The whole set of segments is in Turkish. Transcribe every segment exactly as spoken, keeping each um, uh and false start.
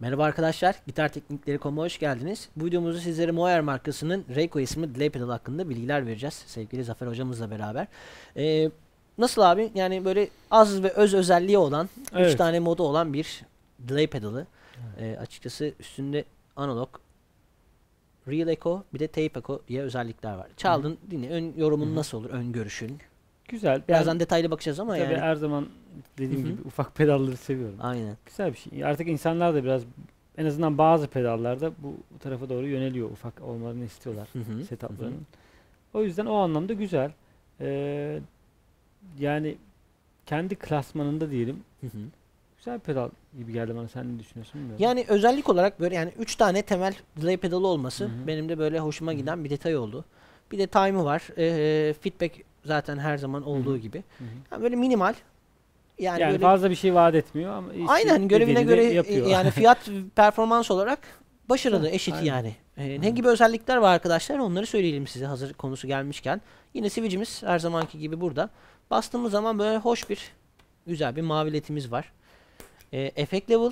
Merhaba arkadaşlar, gitar teknikleri nokta com'a hoş geldiniz. Bu videomuzda sizlere Moyer markasının Reiko isimli delay pedal hakkında bilgiler vereceğiz. Sevgili Zafer hocamızla beraber. Ee, nasıl abi? Yani böyle az ve öz özelliği olan, üç Evet. tane modu olan bir delay pedalı. Ee, açıkçası üstünde analog, real echo, bir de tape echo diye özellikler var. Çaldın, dinle. Ön yorumun Hı hı. nasıl olur? Ön görüşün. Güzel. Birazdan Ben detaylı bakacağız ama tabii yani. her zaman dediğim Hı hı. gibi ufak pedalları seviyorum. Aynen. Güzel bir şey. Artık insanlar da biraz en azından bazı pedallarda bu tarafa doğru yöneliyor. Ufak olmalarını istiyorlar Hı hı. Hı hı. setuplarının. O yüzden o anlamda güzel. Ee, yani kendi klasmanında diyelim. Hı hı. Güzel pedal gibi geldi bana. Sen ne düşünüyorsun bilmiyorum. Yani özellik olarak böyle yani üç tane temel delay pedalı olması Hı hı. benim de böyle hoşuma Hı hı. giden bir detay oldu. Bir de time'ı var. Ee, feedback zaten her zaman Hı olduğu hı. gibi. Hı hı. Yani böyle minimal. Yani, Yani böyle fazla bir şey vaat etmiyor ama işi aynen görevine dediğini de göre e, yapıyor. yani fiyat performans olarak başarılı, Güzel. eşit Aynen. yani. Ee, ne Aynen. gibi özellikler var arkadaşlar? Onları söyleyelim size hazır konusu gelmişken. Yine switch'imiz her zamanki gibi burada. Bastığımız zaman böyle hoş bir güzel bir mavi ledimiz var. Ee, effect level.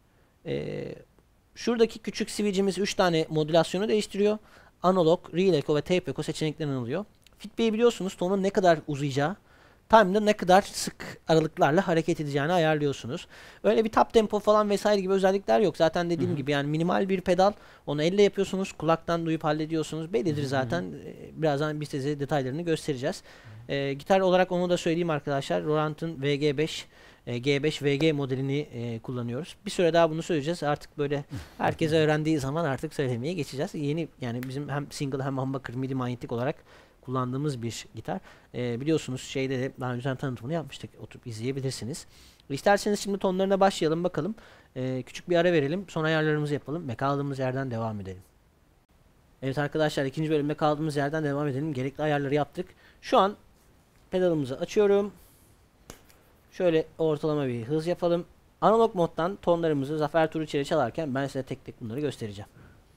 Ee, Şuradaki küçük switch'imiz üç tane modülasyonu değiştiriyor. Analog, real echo ve tape echo seçeneklerinden alıyor. Feedback'i biliyorsunuz, tonun ne kadar uzayacağı, time'da ne kadar sık aralıklarla hareket edeceğini ayarlıyorsunuz. Öyle bir tap tempo falan vesaire gibi özellikler yok. Zaten Hı dediğim hı. gibi yani minimal bir pedal. Onu elle yapıyorsunuz. Kulaktan duyup hallediyorsunuz. Hı Bellidir hı. Hı zaten. hı. Ee, Birazdan biz size detaylarını göstereceğiz. Ee, gitar olarak onu da söyleyeyim arkadaşlar. Roland'ın V G beş e, G beş V G modelini e, kullanıyoruz. Bir süre daha bunu söyleyeceğiz. Artık böyle herkes öğrendiği zaman artık söylemeye geçeceğiz. Yeni yani bizim hem single hem humbucker midi manyetik olarak kullandığımız bir gitar. E, biliyorsunuz şeyde de daha önceden tanıtımını yapmıştık. Oturup izleyebilirsiniz. İsterseniz şimdi tonlarına başlayalım bakalım. E, küçük bir ara verelim. Son ayarlarımızı yapalım ve kaldığımız yerden devam edelim. Evet arkadaşlar, ikinci bölümde kaldığımız yerden devam edelim. Gerekli ayarları yaptık. Şu an pedalımızı açıyorum. Şöyle ortalama bir hız yapalım. Analog moddan tonlarımızı Zafer Turiç ile çalarken ben size tek tek bunları göstereceğim.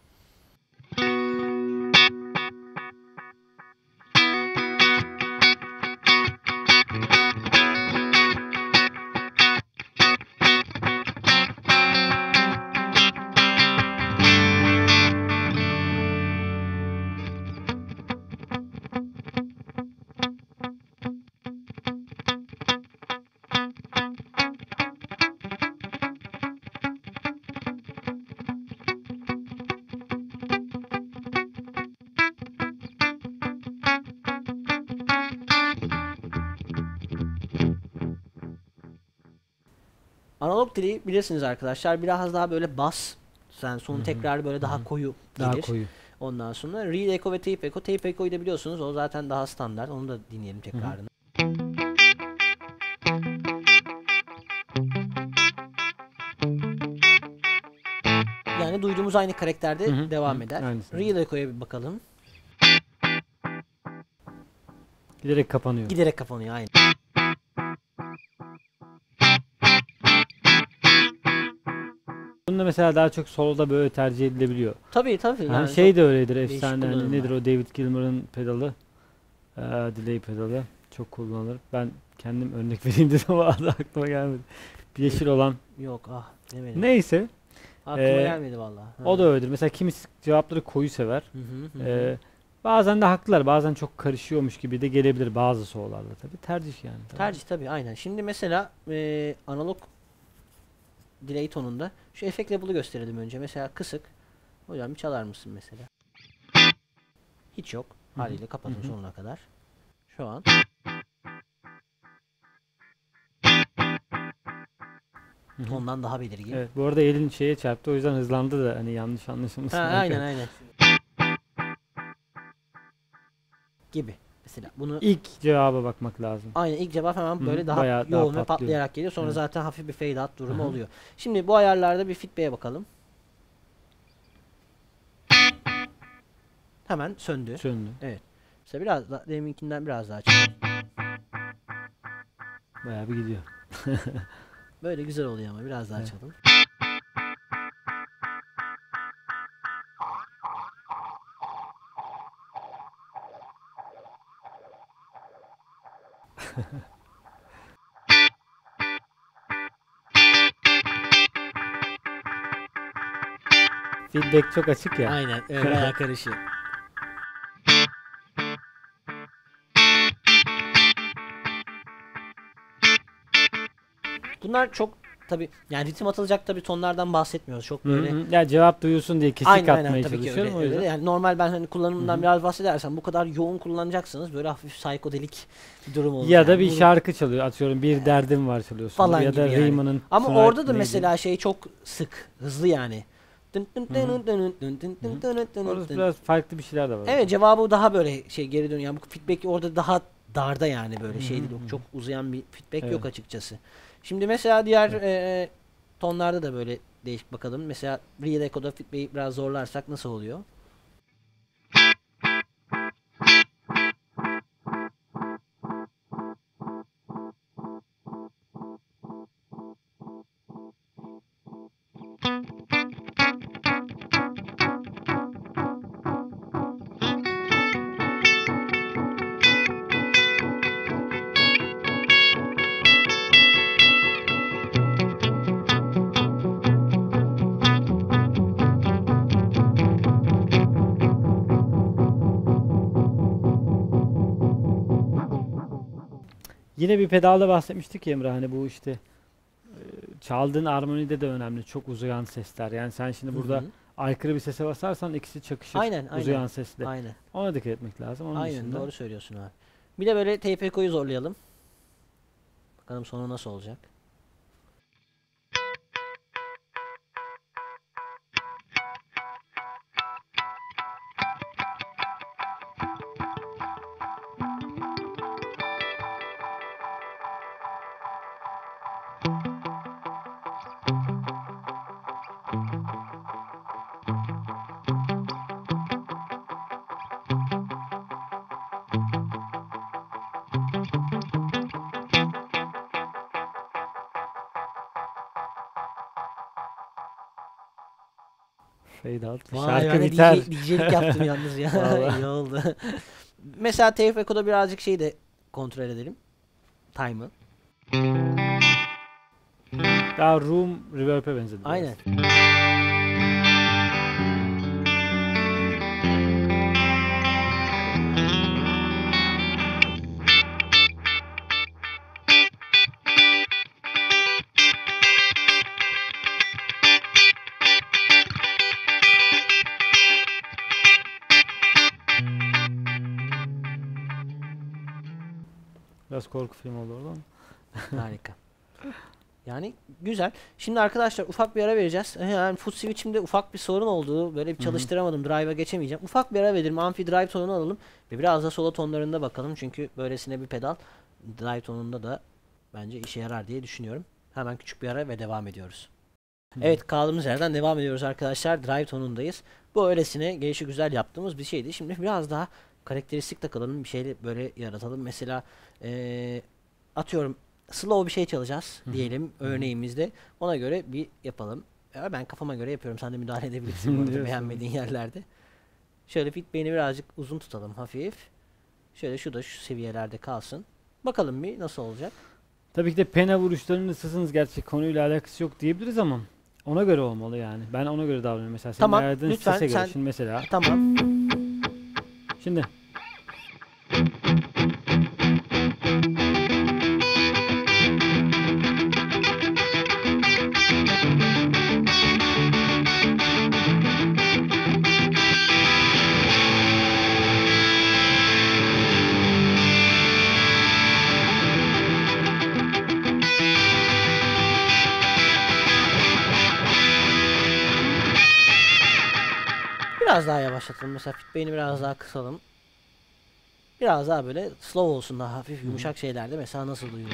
Analog dili bilirsiniz arkadaşlar, biraz daha böyle bas, yani Hı son hı. tekrarı böyle Hı daha hı. koyu Daha gelir. koyu. Ondan sonra real echo ve tape echo. Tape echo'yu da biliyorsunuz, o zaten daha standart. Onu da dinleyelim Hı hı. tekrarını. Yani duyduğumuz aynı Hı karakterde hı. Hı devam hı. eder. Aynısı. Real echo'ya bir bakalım. Giderek kapanıyor. Giderek kapanıyor aynı. Bunda mesela daha çok soloda böyle tercih edilebiliyor. Tabii tabii, Hani yani çok şey de öyledir değişik efsane, hani nedir kullanımlar. o David Gilmour'un pedalı, Ee, delay pedalı çok kullanılır. Ben kendim örnek vereyim dedim ama adı aklıma gelmedi. Bir yeşil olan. Yok, ah demedim. Neyse, Aklıma ee, gelmedi vallahi. o Ha. da öyledir. Mesela kimisi cevapları koyu sever. Hı hı hı. Hı. Ee, bazen de haklılar. Bazen çok karışıyormuş gibi de gelebilir bazı sololarda tabii. Tercih yani. Tabii. Tercih tabii, aynen. Şimdi mesela e, analog delay tonunda şu efekt level'ı gösterelim önce. Mesela kısık. Hocam bir çalar mısın mesela? Hiç yok. Hı hı. Haliyle Hı kapatın hı. sonuna kadar. Şu an. Hı hı. Tondan daha belirgin. Evet, bu arada elin şeye çarptı, o yüzden hızlandı da hani yanlış Ha, anlaşılmasın aynen arkadaşlar. aynen. Gibi. Mesela bunu İlk cevaba bakmak lazım. aynen ilk cevap hemen Hı hı. böyle daha Bayağı daha yoğun ve patlıyor. patlayarak geliyor. Sonra Evet. zaten hafif bir fade out Hı durumu hı. oluyor. Şimdi bu ayarlarda bir feedback'e bakalım. Hemen söndü. Söndü. Evet. Mesela biraz da deminkinden biraz daha açalım. Bayağı bir gidiyor. Böyle güzel oluyor ama biraz daha Evet. açalım. feedback çok açık ya. Aynen öyle bayağı karışıyor. Bunlar çok tabi yani ritim atılacak tabi tonlardan bahsetmiyoruz. Çok böyle. Hı hı. Ya cevap duyulsun diye kesik Aynen, atmaya aynen, tabii ki çalışıyorum öyle, o yüzden. öyle. Yani normal ben hani kullanımından Hı hı. biraz bahsedersem bu kadar yoğun kullanacaksınız. Böyle hafif psikodelik bir durum olur. Ya yani. da bir Bunu şarkı çalıyor, atıyorum bir derdim var çalıyorsun falan ya da gibi yani. Rihana'nın Ama Tonight orada da neydi? mesela şey çok sık, hızlı yani. Dın dın Hı dın hı. dın dın dın dın dın dın Orası dın. biraz farklı bir şeyler de var. Evet, cevabı daha böyle şey geri dönüyor. Yani bu feedback orada daha darda yani böyle Hı şey hı değil. hı. Çok uzayan bir feedback Evet. yok açıkçası. Şimdi mesela diğer Evet. e, tonlarda da böyle değişik bakalım. Mesela real echo'da feedback'i biraz zorlarsak nasıl oluyor? Yine bir pedalda bahsetmiştik ya Emre, hani bu işte e, çaldığın armonide de önemli. Çok uzayan sesler. Yani sen şimdi Hı burada hı. aykırı bir sese basarsan ikisi çakışır. Aynen, aynen. Uzayan sesle. Aynen. Ona dikkat etmek lazım. Onun Aynen dışında doğru söylüyorsun abi. Bir de böyle tape echo'yu zorlayalım. Bakalım sonu nasıl olacak. fade out. Vay, Şarkı ben de biter. D J, D J'lik yaptım yalnız ya. Vallahi. İyi oldu. Mesela tape echo'da birazcık şeyi de kontrol edelim. Time'ı. Daha room reverb'e benzedi biraz. Aynen. Biraz korku filmi oldu orada ama. Harika. Yani güzel. Şimdi arkadaşlar ufak bir ara vereceğiz. Yani foot switch'imde ufak bir sorun oldu. Böyle bir Hı hı. çalıştıramadım. Drive'a geçemeyeceğim. Ufak bir ara verelim. Amfi drive tonunu alalım. Ve biraz da solo tonlarında bakalım. Çünkü böylesine bir pedal drive tonunda da bence işe yarar diye düşünüyorum. Hemen küçük bir ara ve devam ediyoruz. Hı. Evet, kaldığımız yerden devam ediyoruz arkadaşlar. Drive tonundayız. Bu öylesine gelişi güzel yaptığımız bir şeydi. Şimdi biraz daha karakteristik takılalım. Bir şeyle böyle yaratalım. Mesela eee, atıyorum slow bir şey çalacağız Hı hı. diyelim Hı hı. örneğimizde. Ona göre bir yapalım. Ya ben kafama göre yapıyorum. Sen de müdahale edebilirsin bu arada Diyorsun. beğenmediğin yerlerde. Şöyle feedback'ini birazcık uzun tutalım hafif. Şöyle şu da şu seviyelerde kalsın. Bakalım bir nasıl olacak. Tabii ki de pena vuruşlarının ısısınız, gerçi konuyla alakası yok diyebiliriz ama ona göre olmalı yani. Ben ona göre davranıyorum mesela. Senin Tamam, ayarladığın lütfen sese göre. sen- Şimdi mesela. Tamam. Şimdi. Biraz daha yavaşlatalım. Mesela feedback'ini biraz daha kısalım. Biraz daha böyle slow olsun, daha hafif yumuşak şeylerde mesela nasıl duyulur?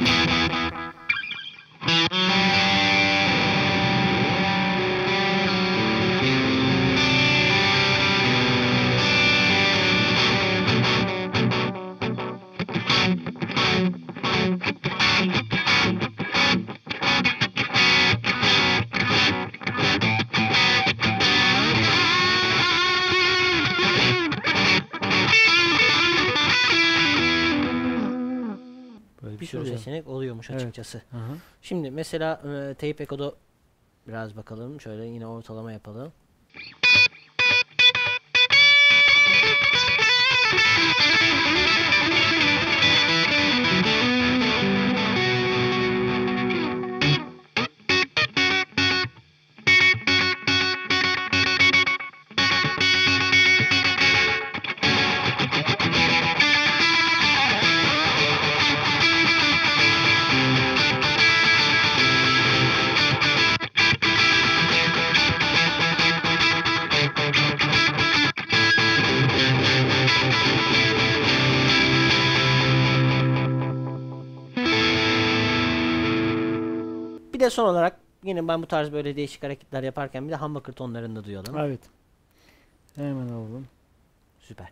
Böyle Bir şey sürü oluyor. seçenek oluyormuş Evet. açıkçası. Hı hı. Şimdi mesela e, tape echo'da biraz bakalım. Şöyle yine ortalama yapalım. Bir de son olarak yine ben bu tarz böyle değişik hareketler yaparken bir de humbucker tonlarında duyalım. Evet. Hemen alalım. Süper.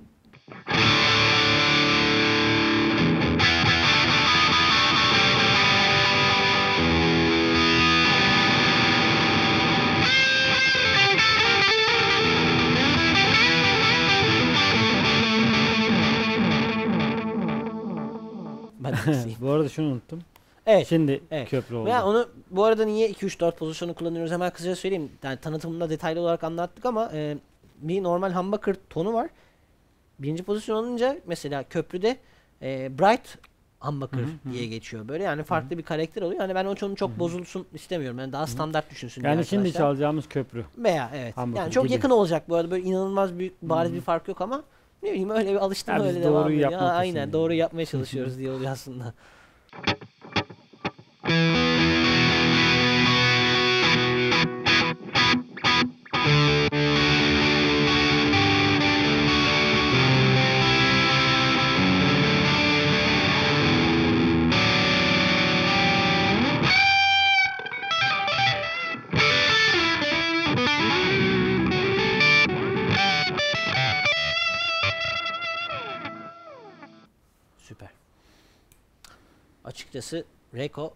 Ben de kısayım. Bu arada şunu unuttum. Evet. Şimdi Evet. köprü oldu. Veya onu bu arada niye iki üç dört pozisyonu kullanıyoruz hemen kısaca söyleyeyim. Yani tanıtımında detaylı olarak anlattık ama e, bir normal humbucker tonu var. Birinci pozisyon olunca mesela köprüde e, bright humbucker Hı hı, diye hı. geçiyor böyle. Yani farklı bir karakter oluyor. Hani ben o tonu çok Hı hı. bozulsun istemiyorum. Yani daha standart düşünsün diye Yani şimdi arkadaşlar. çalacağımız köprü. Veya evet. Humbucker Yani çok gibi. yakın olacak bu arada. Böyle inanılmaz büyük bariz Hı. bir fark yok ama ne bileyim öyle bir alıştım Ya biz öyle devam doğruyu ediyor. yapmak Ha, aynen için doğru yani. yapmaya çalışıyoruz diye oluyor aslında. Süper. Açıkçası Reko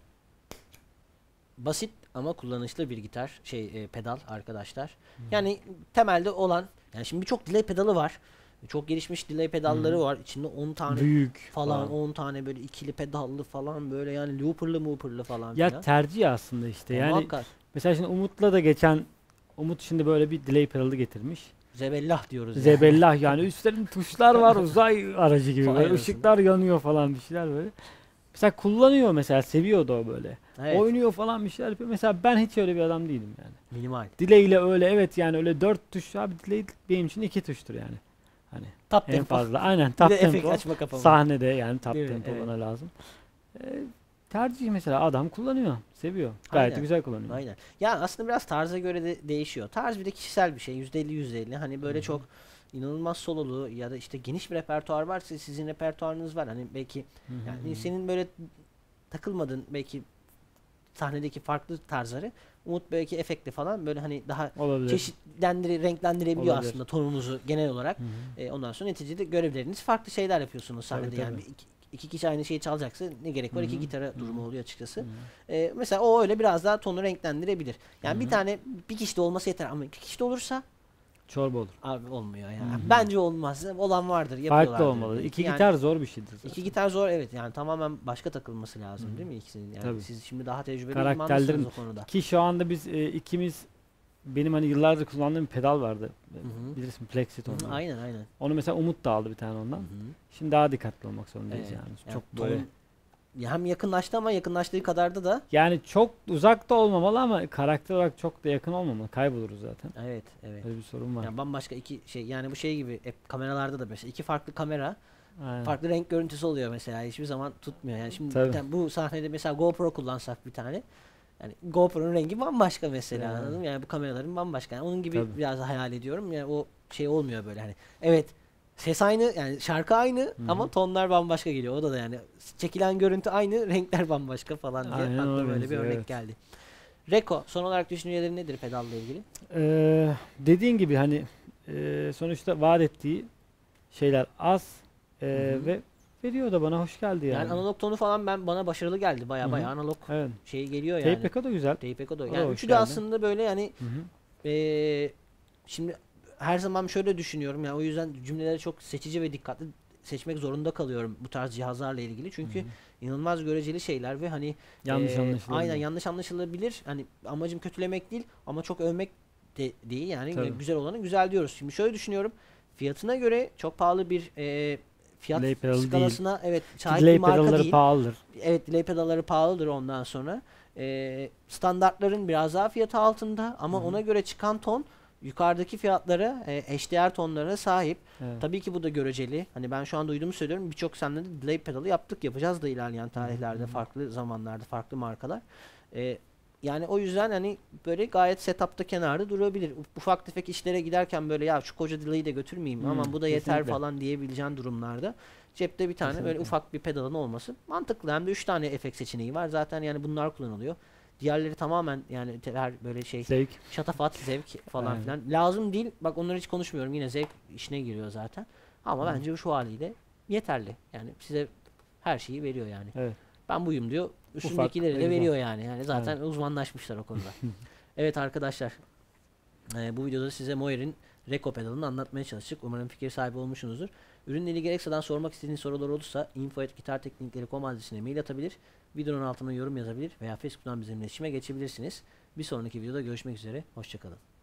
basit ama kullanışlı bir gitar şey e, pedal arkadaşlar. Yani temelde olan yani şimdi birçok delay pedalı var. Çok gelişmiş delay pedalları Hı. var. İçinde on tane Büyük falan on tane böyle ikili pedallı falan böyle yani looperlı mooperlı falan Ya filan. tercih aslında işte. Ya Yani muhakkak mesela şimdi Umut'la da geçen Umut şimdi böyle bir delay pedalı getirmiş. zebellah diyoruz yani. Zebellah yani üstlerinde tuşlar var uzay aracı gibi Vay böyle anasını. ışıklar yanıyor falan bir şeyler böyle. Mesela kullanıyor mesela seviyor da o böyle. Evet, Oynuyor falan bir şeyler yapıyor. Mesela ben hiç öyle bir adam değilim yani. minimal. Delay ile öyle evet yani öyle dört tuş abi delay benim için iki tuştur yani. Hani Top en tempo. fazla aynen Bir top de efekt tempo açma kapama. sahnede yani top Değil mi? tempo Evet. bana lazım. Ee, tercih mesela adam kullanıyor, seviyor. Gayet de Aynen. güzel kullanıyor. Aynen. Ya aslında biraz tarza göre de değişiyor. Tarz bir de kişisel bir şey. yüzde elli yüzde elli. Hani böyle Hı hı. çok inanılmaz sololu ya da işte geniş bir repertuar varsa sizin repertuarınız var. Hani belki Hı hı yani hı. senin böyle takılmadığın belki sahnedeki farklı tarzları Umut belki efektli falan böyle hani daha Olabilir. çeşitlendir renklendirebiliyor Olabilir. aslında tonunuzu genel olarak. Hı hı. E, ondan sonra neticede görevleriniz farklı şeyler yapıyorsunuz Tabii, sahnede. Yani tabii. bir iki, iki kişi aynı şeyi çalacaksa ne gerek var? Hı İki hı. gitara Hı durumu hı. oluyor açıkçası. Hı hı. E, mesela o öyle biraz daha tonu renklendirebilir. Yani Hı bir hı. tane bir kişi de olması yeter ama iki kişi de olursa Çorba olur. abi olmuyor yani. Hı hı. Bence olmaz. Olan vardır, yapıyorlardır. Farklı olmalı. belki. İki Yani gitar zor bir şeydir zaten. iki gitar zor evet yani tamamen başka takılması lazım Hı hı. değil mi ikisinin? Yani Tabii. siz şimdi daha tecrübeli Karakterlerin- uzmanlısınız o konuda. Ki şu anda biz e, ikimiz benim hani yıllardır kullandığım bir pedal vardı. Hı hı. Bilirsin Plexit Hı hı, ondan. aynen aynen. Onu mesela Umut da aldı bir tane Hı ondan. hı. Şimdi daha dikkatli olmak zorundayız Evet. yani. Yani Çok ton- böyle ya hem yakınlaştı ama yakınlaştığı kadar da da yani çok uzakta olmamalı ama karakter olarak çok da yakın olmamalı. Kayboluruz zaten. evet evet. Öyle bir sorun var. Yani bambaşka iki şey yani bu şey gibi hep kameralarda da mesela iki farklı kamera Aynen. farklı renk görüntüsü oluyor mesela hiçbir zaman tutmuyor. Yani şimdi Tabii. bir tane- bu sahnede mesela GoPro kullansak bir tane yani GoPro'nun rengi bambaşka mesela Ya. anladın mı? Yani bu kameraların bambaşka. Yani onun gibi Tabii. biraz da hayal ediyorum. Yani o şey olmuyor böyle hani. Evet ses aynı yani şarkı aynı Hı ama hı. tonlar bambaşka geliyor. O da da yani çekilen görüntü aynı renkler bambaşka falan diye Aynen aklıma öyle böyle bir benziyor, örnek evet. geldi. Reko son olarak düşüncelerin nedir pedalla ilgili? Ee, dediğin gibi hani e, sonuçta vaat ettiği şeyler az e, Hı hı. ve veriyor da bana hoş geldi Yani yani. analog tonu falan ben bana başarılı geldi. Baya Hı hı. baya analog Evet. şey geliyor yani. Tape Echo da güzel. Tape Echo da. O da Yani hoş üçü de geldi. aslında böyle yani Hı hı. eee, şimdi her zaman şöyle düşünüyorum yani o yüzden cümleleri çok seçici ve dikkatli seçmek zorunda kalıyorum bu tarz cihazlarla ilgili. Çünkü Hı hı. inanılmaz göreceli şeyler ve hani Yanlış eee, anlaşılabilir. aynen yanlış anlaşılabilir. Hani amacım kötülemek değil ama çok övmek de değil yani Tabii. güzel olanı güzel diyoruz. Şimdi şöyle düşünüyorum. Fiyatına göre çok pahalı bir e, fiyat Delay pedal değil. skalasına evet sahip Delay bir marka pedalları değil. pahalıdır. Evet, delay pedalları pahalıdır ondan sonra. Ee, standartların biraz daha fiyatı altında ama Hı hı. ona göre çıkan ton yukarıdaki fiyatlara, e, eşdeğer tonlara sahip. Evet. Tabii ki bu da göreceli. Hani ben şu an duyduğumu söylüyorum. Birçok sende de delay pedalı yaptık. Yapacağız da ilerleyen tarihlerde, hı. farklı zamanlarda, farklı markalar. Ee, yani o yüzden hani böyle gayet setup'ta kenarda durabilir. U- Ufak tefek işlere giderken böyle ya şu koca delay'i de götürmeyeyim Hı, ama bu da yeter kesinlikle. falan diyebileceğin durumlarda cepte bir tane böyle Kesinlikle. ufak bir pedalın olması mantıklı. Hem de üç tane efekt seçeneği var. Zaten yani bunlar kullanılıyor. Diğerleri tamamen yani te- her böyle şey Zevk. şatafat, zevk falan Aynen. filan. Lazım değil. Bak onları hiç konuşmuyorum. Yine zevk işine giriyor zaten. Ama Hı. bence şu haliyle yeterli. Yani size her şeyi veriyor yani. Evet. Ben buyum diyor. Üstündekileri ve de güzel. veriyor yani. Yani zaten uzmanlaşmışlar o konuda. Evet arkadaşlar. e, bu videoda size Moir'in Reko pedalını anlatmaya çalıştık. Umarım fikir sahibi olmuşsunuzdur. Ürünle ilgili ekstradan sormak istediğiniz sorular olursa info at gitarteknikleri nokta com adresine mail atabilir. Videonun altına yorum yazabilir veya Facebook'tan bizimle iletişime geçebilirsiniz. Bir sonraki videoda görüşmek üzere. Hoşçakalın.